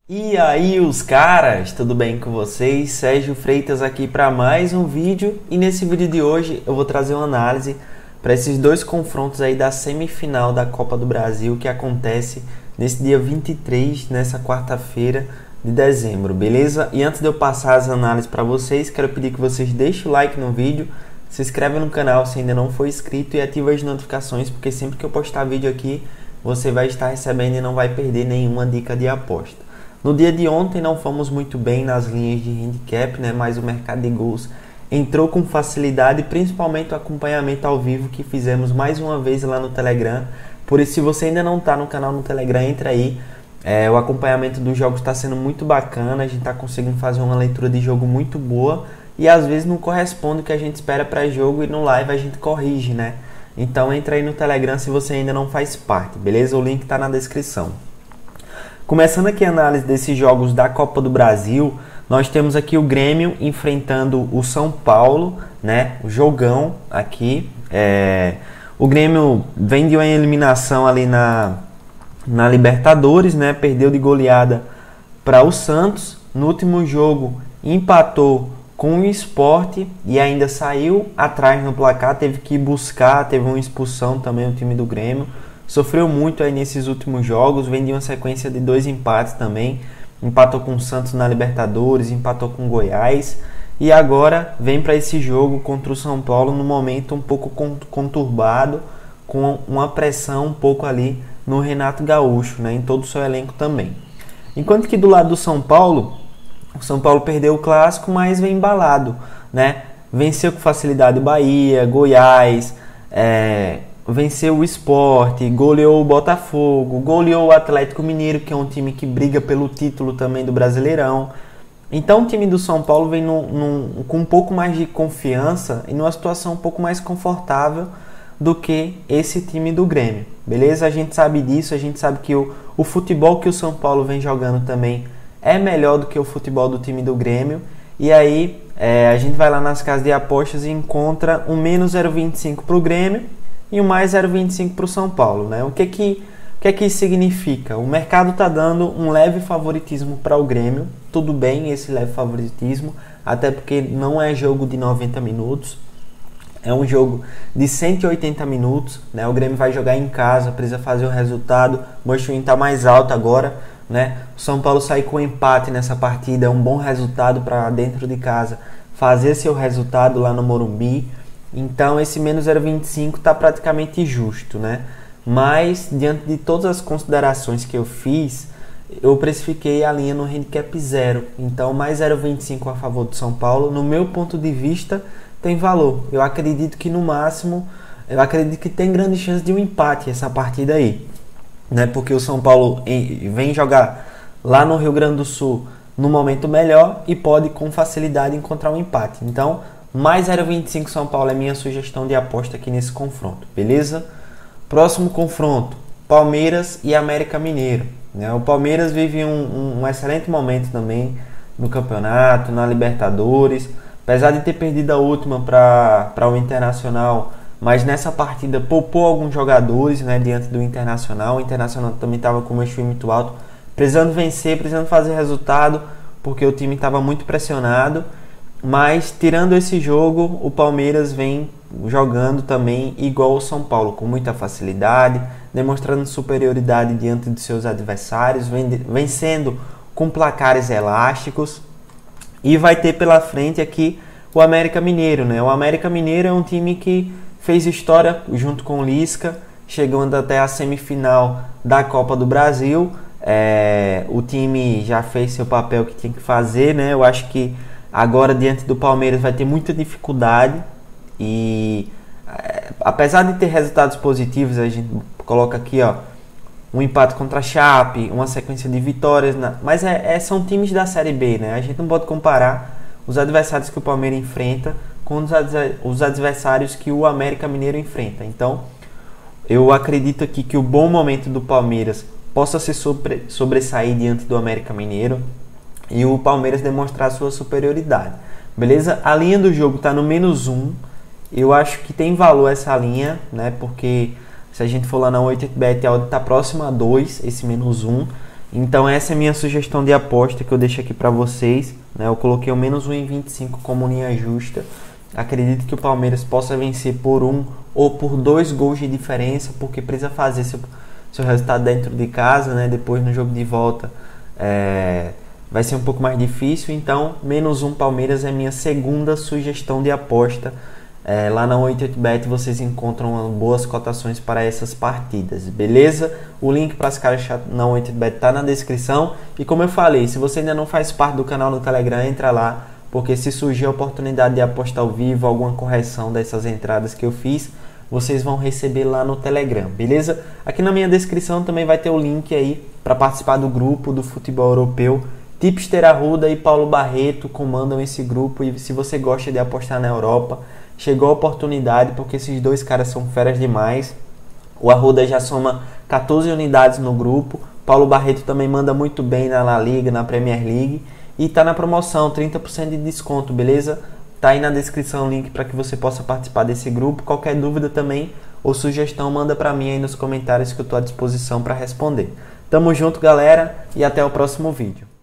E aí os caras, tudo bem com vocês? Sérgio Freitas aqui para mais um vídeo e nesse vídeo de hoje eu vou trazer uma análise para esses dois confrontos aí da semifinal da Copa do Brasil que acontece nesse dia 23, nessa quarta-feira de dezembro, beleza? E antes de eu passar as análises para vocês, quero pedir que vocês deixem o like no vídeo, se inscreve no canal se ainda não for inscrito e ativa as notificações, porque sempre que eu postar vídeo aqui você vai estar recebendo e não vai perder nenhuma dica de aposta. No dia de ontem não fomos muito bem nas linhas de handicap, né? Mas o mercado de gols entrou com facilidade, principalmente o acompanhamento ao vivo que fizemos mais uma vez lá no Telegram. Por isso, se você ainda não está no canal no Telegram, entra aí. O acompanhamento dos jogos está sendo muito bacana, a gente está conseguindo fazer uma leitura de jogo muito boa e às vezes não corresponde o que a gente espera para jogo e no live a gente corrige, né? Então entra aí no Telegram se você ainda não faz parte, beleza? O link está na descrição. Começando aqui a análise desses jogos da Copa do Brasil, nós temos aqui o Grêmio enfrentando o São Paulo, né? O jogão aqui. O Grêmio vem de uma eliminação ali na Libertadores, né? Perdeu de goleada para o Santos. No último jogo empatou com o Sport e ainda saiu atrás no placar, teve que buscar, teve uma expulsão também o time do Grêmio. Sofreu muito aí nesses últimos jogos, vem de uma sequência de 2 empates também. Empatou com o Santos na Libertadores, empatou com o Goiás. E agora vem para esse jogo contra o São Paulo num momento um pouco conturbado, com uma pressão um pouco ali no Renato Gaúcho, né, em todo o seu elenco também. Enquanto que do lado do São Paulo, o São Paulo perdeu o clássico, mas vem embalado, né? Venceu com facilidade o Bahia, Goiás, venceu o Sport, goleou o Botafogo, goleou o Atlético Mineiro, que é um time que briga pelo título também do Brasileirão. Então o time do São Paulo vem com um pouco mais de confiança e numa situação um pouco mais confortável do que esse time do Grêmio, beleza? A gente sabe disso, a gente sabe que o futebol que o São Paulo vem jogando também é melhor do que o futebol do time do Grêmio. E aí a gente vai lá nas casas de apostas e encontra um menos 0,25 para o Grêmio e o mais 0,25 para o São Paulo, né? O que isso significa? O mercado está dando um leve favoritismo para o Grêmio. Tudo bem esse leve favoritismo, até porque não é jogo de 90 minutos. É um jogo de 180 minutos, né? O Grêmio vai jogar em casa, precisa fazer o resultado. O Mochuin está mais alto agora, né? O São Paulo sair com empate nessa partida é um bom resultado para dentro de casa fazer seu resultado lá no Morumbi. Então esse menos 0,25 está praticamente justo, né? Mas diante de todas as considerações que eu fiz, eu precifiquei a linha no handicap 0. Então mais 0,25 a favor do São Paulo, no meu ponto de vista, tem valor. Eu acredito que no máximo, eu acredito que tem grande chance de um empate essa partida aí, né? Porque o São Paulo vem jogar lá no Rio Grande do Sul no momento melhor e pode com facilidade encontrar um empate. Então mais 0,25 São Paulo é minha sugestão de aposta aqui nesse confronto, beleza? Próximo confronto, Palmeiras e América Mineiro, né? O Palmeiras vive um excelente momento também no campeonato, na Libertadores. Apesar de ter perdido a última para o Internacional, mas nessa partida poupou alguns jogadores, né, diante do Internacional. O Internacional também estava com o Mochuin muito alto, precisando vencer, precisando fazer resultado, porque o time estava muito pressionado. Mas tirando esse jogo, o Palmeiras vem jogando também igual o São Paulo, com muita facilidade, demonstrando superioridade diante de seus adversários, vencendo com placares elásticos. E vai ter pela frente aqui o América Mineiro, né? O América Mineiro é um time que fez história junto com o Lisca, chegando até a semifinal da Copa do Brasil. O time já fez seu papel que tinha que fazer, né? Eu acho que agora, diante do Palmeiras, vai ter muita dificuldade e, apesar de ter resultados positivos, a gente coloca aqui, ó, um empate contra a Chape, uma sequência de vitórias, mas são times da Série B, né? A gente não pode comparar os adversários que o Palmeiras enfrenta com os adversários que o América Mineiro enfrenta. Então, eu acredito aqui que o bom momento do Palmeiras possa se sobressair diante do América Mineiro e o Palmeiras demonstrar sua superioridade, beleza? A linha do jogo está no menos 1. Eu acho que tem valor essa linha, né? Porque se a gente for lá na 88bet, a odd está próxima a 2, esse menos 1. Então essa é a minha sugestão de aposta que eu deixo aqui para vocês, né? Eu coloquei o menos 1,25 como linha justa. Acredito que o Palmeiras possa vencer por 1 ou por 2 gols de diferença, porque precisa fazer seu resultado dentro de casa, né? Depois no jogo de volta vai ser um pouco mais difícil. Então menos 1 Palmeiras é a minha segunda sugestão de aposta. Lá na 88bet vocês encontram boas cotações para essas partidas, beleza? O link para as caras na 88bet está na descrição. E como eu falei, se você ainda não faz parte do canal no Telegram, entra lá, porque se surgir a oportunidade de apostar ao vivo, alguma correção dessas entradas que eu fiz, vocês vão receber lá no Telegram, beleza? Aqui na minha descrição também vai ter o link aí para participar do grupo do futebol europeu. Tipster Arruda e Paulo Barreto comandam esse grupo, e se você gosta de apostar na Europa, chegou a oportunidade, porque esses dois caras são feras demais. O Arruda já soma 14 unidades no grupo. Paulo Barreto também manda muito bem na La Liga, na Premier League. E tá na promoção, 30% de desconto, beleza? Tá aí na descrição o link para que você possa participar desse grupo. Qualquer dúvida também ou sugestão, manda para mim aí nos comentários que eu tô à disposição para responder. Tamo junto, galera, e até o próximo vídeo.